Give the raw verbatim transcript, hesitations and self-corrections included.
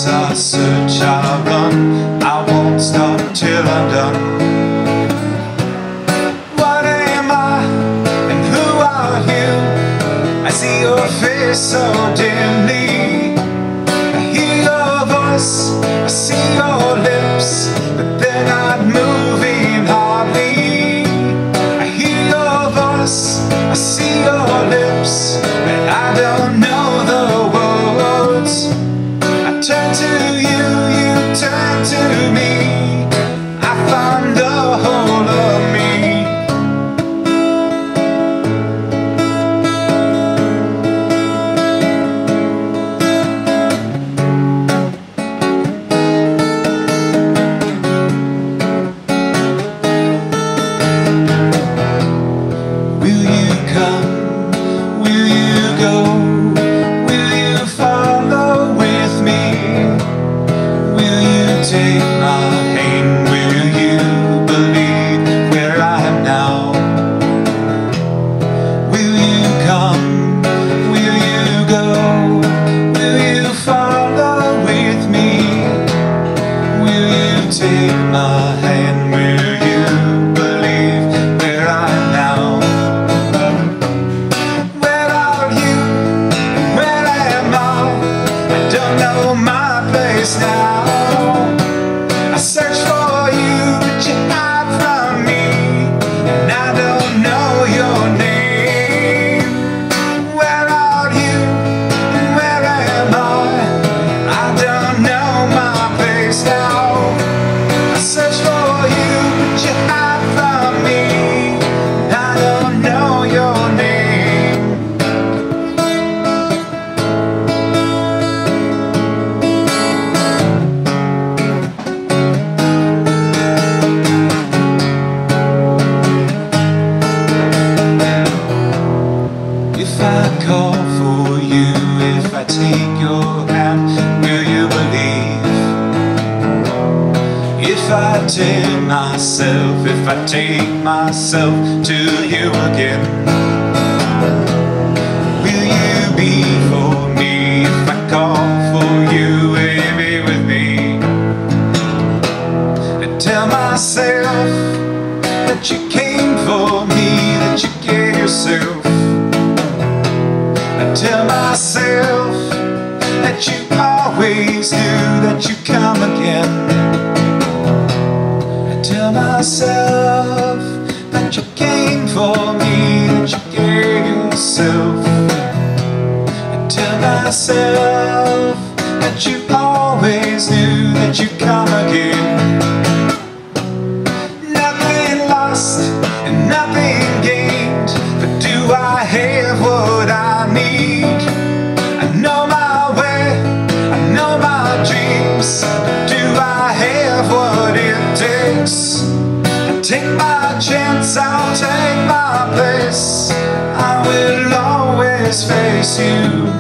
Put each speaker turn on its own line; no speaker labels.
I search, I run, I won't stop till I'm done. What am I and who are you? I see your face so dimly. I hear your voice, I see your lips, but they're not moving hardly. I hear your voice, I see your lips, but I don't know the words. I turn to you, you turn to me, I find the whole of me. Will you come? Will you go? Will you follow with me? Will you take my hand? Will you believe where I am now? Will you come? Will you go? Will you follow with me? Will you take my hand? Will you believe where I am now? Where are you? Where am I? I don't know my place now. I search for you, but you hide from me, and I don't know your name. Where are you? And where am I? I don't know my place now. I search for you, but you hide from me, and I don't know your name. If I call for you, if I take your hand, will you believe? If I take myself, if I take myself to you again, will you be for me? If I call for you, will you be with me? I tell myself that you came for me, that you gave yourself. I tell myself that you always knew that you come again. I tell myself that you came for me, that you gave yourself. I tell myself that you always knew that you come again. Nothing lost and nothing gained, but do I have what I need? I know my way, I know my dreams, but do I have what it takes? I take my chance, I'll take my place, I will always face you.